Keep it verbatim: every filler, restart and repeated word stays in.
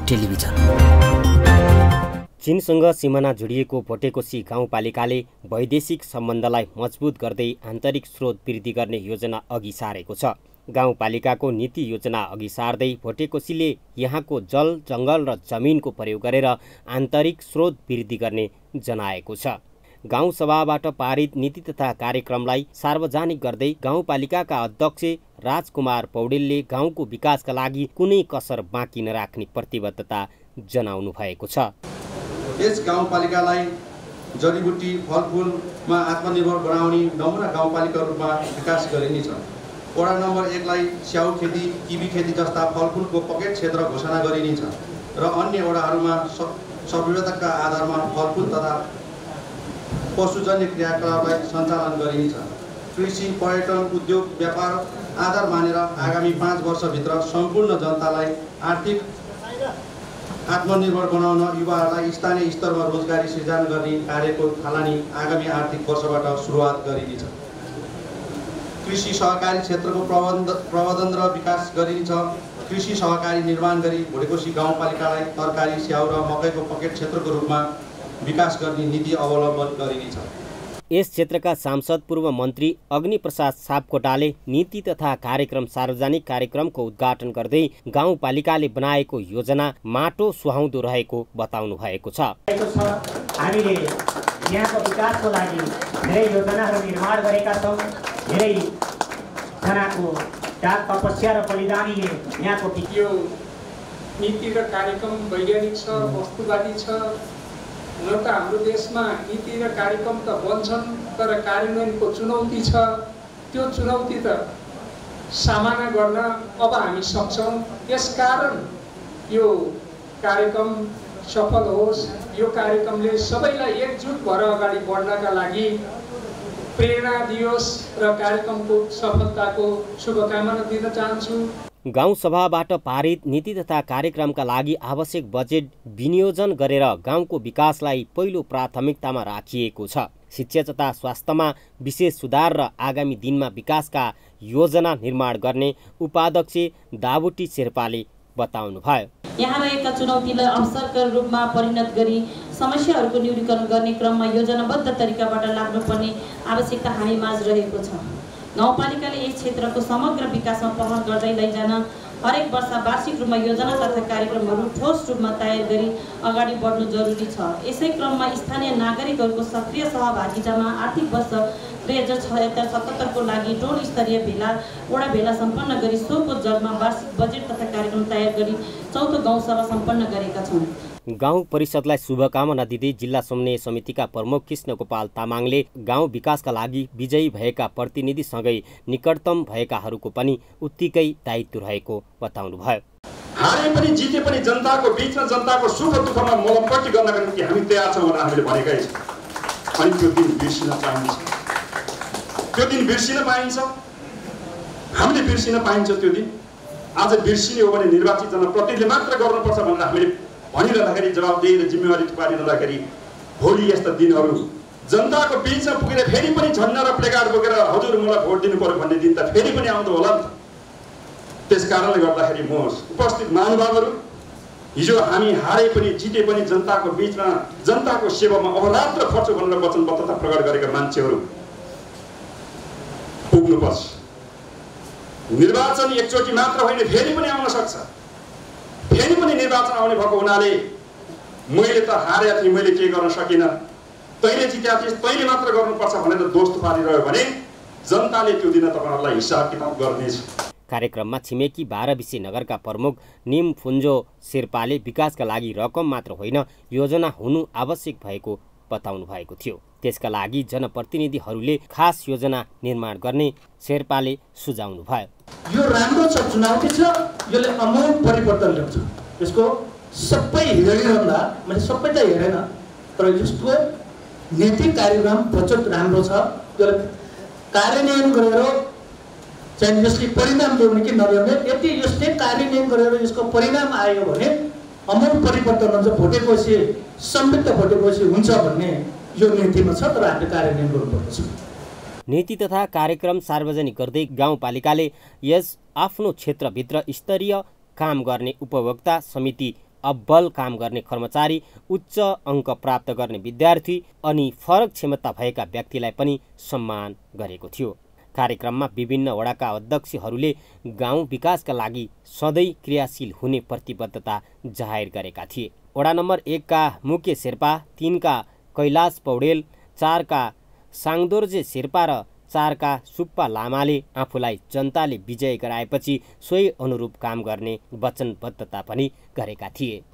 Television. चीनसँग सिमाना जोडिएको भोटेकोशी गाउँपालिकाले वैदेशिक सम्बन्धलाई मजबुत गर्दै आन्तरिक स्रोत वृद्धि गर्ने योजना अघि सारेको छ। गाउँपालिकाको नीति योजना अघि सार्दै भोटेकोशीले यहाँको जल जङ्गल र जमिनको प्रयोग गरेर आन्तरिक स्रोत वृद्धि गर्ने जनाएको छ। गाउँ सभाबाट पारित नीति तथा कार्यक्रमलाई सार्वजनिक गर्दै गाउँपालिकाका अध्यक्ष राजकुमार पौडेलले गाउँको विकासका लागि कुनै कसर बाँकी नराख्ने प्रतिबद्धता जनाउनु भएको छ। यस गाउँपालिकालाई जडीबुटी फलफुलमा आत्मनिर्भर बनाउने नमुना गाउँपालिका रूपमा विकास गरिनेछ। वडा नम्बर एकलाई स्याउ खेती, किवी खेती जस्ता फलफुलको पकेट क्षेत्र घोषणा गरिनेछ र अन्य वडाहरूमा सविधताका आधारमा फलफुल तथा पशुजन्य क्रियाकलापलाई सञ्चालन गरिनेछ। कृषि, पर्यटन, उद्योग, व्यापार आधार मानेर आगामी पाँच वर्षभित्र सम्पूर्ण जनतालाई आर्थिक आत्मनिर्भर बनाउन युवाहरूलाई स्थानीय स्तरमा रोजगारी सृजना गर्ने कार्यको थालनी आगामी आर्थिक वर्षबाट सुरुवात गरिनेछ। कृषि सहकारी क्षेत्रको प्रबन्ध प्रबन्धन र विकास गरिनेछ। कृषि सहकारी निर्माण गरी भोटेकोशी गाउँपालिकालाई तरकारी, स्याउ र मकैको पकेट क्षेत्रको रूपमा विकास गर्ने नीति अवलम्बन गरिनेछ। यस क्षेत्रका सांसद पूर्व मन्त्री अग्निप्रसाद सापकोटाले नीति तथा कार्यक्रम सार्वजनिक कार्यक्रमको उद्घाटन गर्दै गाउँपालिकाले बनाएको योजना माटो सुहाउँदो रहेको बताउनु भएको छ। हामीले यहाँको विकासको लागि धेरै योजनाहरू निर्माण गरेका छौँ। धेरै जनाको त्याग, तपस्या र बलिदानीले यहाँको यो नीति र कार्यक्रम वैज्ञानिक छ, वस्तुवादी छ। हुन त हाम्रो देशमा नीति र कार्यक्रम त बन्छन्, तर कार्यान्वयनको चुनौती छ। त्यो चुनौती त सामना गर्न अब हामी सक्छौँ। यसकारण यो कार्यक्रम सफल होस्, यो कार्यक्रमले सबैलाई एकजुट भएर अगाडि बढ्नका लागि प्रेरणा दियोस् र कार्यक्रमको सफलताको शुभकामना दिन चाहन्छु। गाउँ सभाबाट पारित नीति तथा कार्यक्रमका लागि आवश्यक बजेट विनियोजन गरेर गाउँको विकासलाई पहिलो प्राथमिकतामा राखिएको छ। शिक्षा तथा स्वास्थ्यमा विशेष सुधार र आगामी दिनमा विकासका योजना निर्माण गर्ने उपाध्यक्ष दाबुटी शेर्पाले बताउनु भयो। यहाँ रहेका चुनौतीलाई अवसरका रूपमा परिणत गरी समस्याहरूको न्यूनीकरण गर्ने क्रममा योजनाबद्ध तरिकाबाट लाग्नुपर्ने आवश्यकता हामीमाझ रहेको छ। गाउँपालिकाले यस क्षेत्रको समग्र विकासमा पहल गर्दै लैजान हरेक वर्ष वार्षिक रूपमा योजना तथा कार्यक्रमहरू ठोस रूपमा तयार गरी अगाडि बढ्नु जरुरी छ। यसै क्रममा स्थानीय नागरिकहरूको सक्रिय सहभागितामा आर्थिक वर्ष दुई हजार छयत्तर सतहत्तरको लागि टोल स्तरीय भेला वडा भेला सम्पन्न गरी सोको जगमा वार्षिक बजेट तथा कार्यक्रम तयार गरी चौथो गाउँसभा सम्पन्न गरेका छौँ। गाउँ परिषदलाई शुभकामना दिँदै जिल्ला समन्वय समितिका प्रमुख कृष्ण गोपाल तामाङले गाउँ विकासका लागि विजयी भएका प्रतिनिधिसँगै निकटतम भएकाहरूको पनि उत्तिकै दायित्व रहेको बताउनु भयो। हारे पनि जिते पनि जनताको बीचमा जनताको सुख दुःखमा मलमपट्टि गर्नका निम्ति हामी तयार छौँ भनेर हामीले भनेकै छौँ। अनि त्यो दिन बिर्सिन पाइन्छ, त्यो दिन बिर्सिन पाइन्छ, हामीले बिर्सिन पाइन्छ त्यो दिन। आज बिर्सिने हो भने निर्वाचित जनप्रतिनिधिले मात्र गर्नुपर्छ भनेर हामीले भनिरहँदाखेरि, जवाबदेही र जिम्मेवारी पारिरहँदाखेरि भोलि यस्ता दिनहरू जनताको बिचमा पुगेर फेरि पनि झन्डा र प्लेकार्ड बोकेर हजुर मलाई भोट दिनु पर्यो भन्ने दिन त फेरि पनि आउँदो होला नि त। त्यस कारणले गर्दाखेरि म उपस्थित महानुभावहरू, हिजो हामी हारे पनि जिते पनि जनताको बिचमा जनताको सेवामा अहोरात्र खर्च भनेर वचनबद्धता प्रकट गरेका मान्छेहरू पुग्नुपर्छ। निर्वाचन एकचोटि मात्र होइन, फेरि पनि आउन सक्छ। फेरि पनि निर्वाचन आउने भएको हुनाले मैले त हारेको थिएँ, मैले के गर्न सकिनँ, तैँले जितेका थिएँ, तैँले मात्र गर्नुपर्छ भनेर दोष पारिरह्यो भने जनताले त्यो दिन तपाईँहरूलाई हिसाब किताब गर्नेछ। कार्यक्रममा छिमेकी बाह्र विषय नगरका प्रमुख निम फुन्जो शेर्पाले विकासका लागि रकम मात्र होइन योजना हुनु आवश्यक भएको बताउनु भएको थियो। त्यसका लागि जनप्रतिनिधिहरूले खास योजना निर्माण गर्ने शेर्पाले सुझाउनु भयो। यो राम्रो छ, चुनौती छ, यसले अमूल परिवर्तन ल्याउँछ। यसको सबै हेरिरहँदा मैले सबै त हेरेन, तर यसको नीति कार्यक्रम बजेट राम्रो छ। यसले कार्यान्वयन गरेर चाहिँ यसले परिणाम ल्याउने कि नल्याउने, यदि यसले कार्यान्वयन गरेर यसको परिणाम आयो भने अमूल परिवर्तन हुन्छ, भोटेकोशी समृद्ध भोटेकोशी हुन्छ भन्ने यो नीतिमा छ। तर हामीले कार्यान्वयन गर्नुपर्छ। नीति तथा कार्यक्रम सार्वजनिक गर्दै गाउँपालिकाले यस आफ्नो क्षेत्रभित्र स्तरीय काम गर्ने उपभोक्ता समिति अब्बल काम गर्ने कर्मचारी, उच्च अङ्क प्राप्त गर्ने विद्यार्थी अनि फरक क्षमता भएका व्यक्तिलाई पनि सम्मान गरेको थियो। कार्यक्रममा विभिन्न वडाका अध्यक्षहरूले गाउँ विकासका लागि सधैँ क्रियाशील हुने प्रतिबद्धता जाहेर गरेका थिए। वडा नम्बर एकका मुके शेर्पा, तीनका कैलाश पौडेल, चारका साङदोर्जे शेर्पा र चारका सुप्पा लामाले आफूलाई जनताले विजय गराएपछि सोही अनुरूप काम गर्ने वचनबद्धता पनि गरेका थिए।